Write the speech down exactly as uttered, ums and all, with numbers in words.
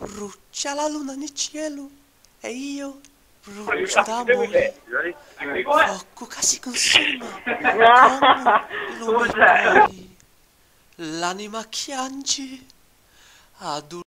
Brucia la luna nel cielo e io brucio d'amore. Fuoco che si consuma come lumicoli. L'anima chiange ad un